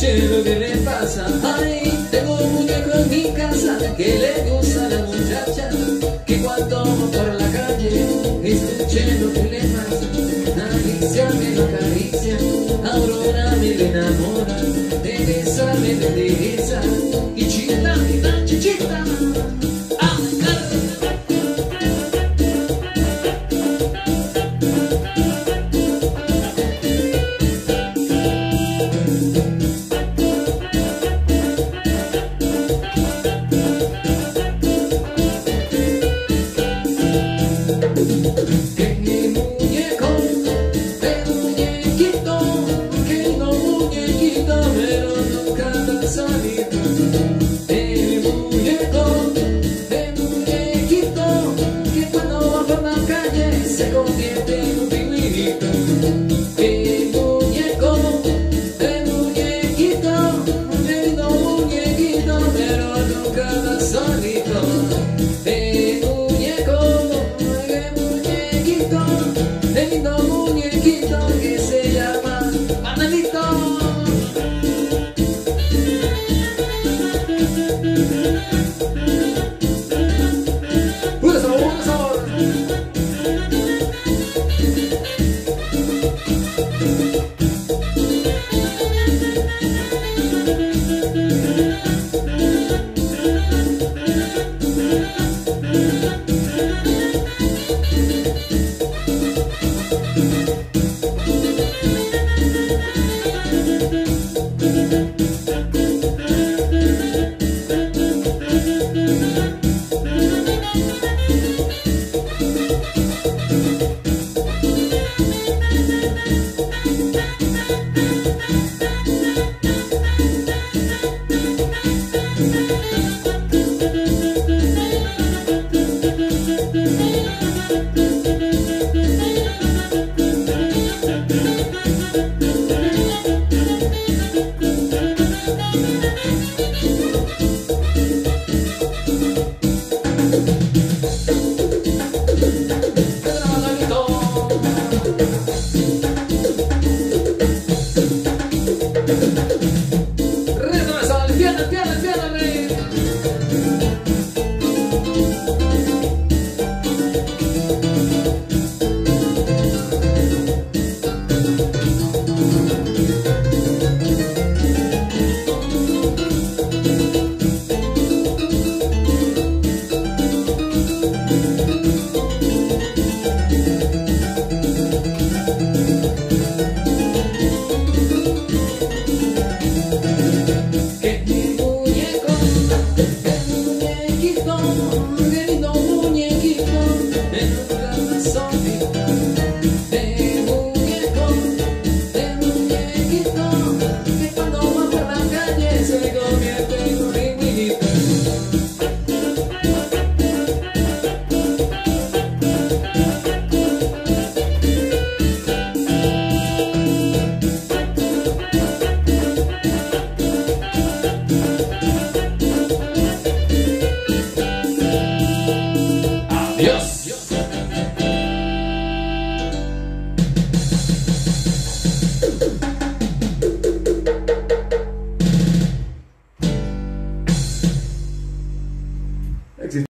¿qué es lo que le pasa? Ay, tengo un muñeco en mi casa que le gusta a la muchacha, que cuando va por la calle escuche lo que le pasa. Alicia me lo acaricia, Aurora me lo enamora, Teresa me belleza y Chita me da chichita. Se convierte en un pingüinito. El muñequito, el lindo muñequito, pero nunca anda solito. El lindo muñequito que se llama Manolito. ¡Puro sabor, puro sabor!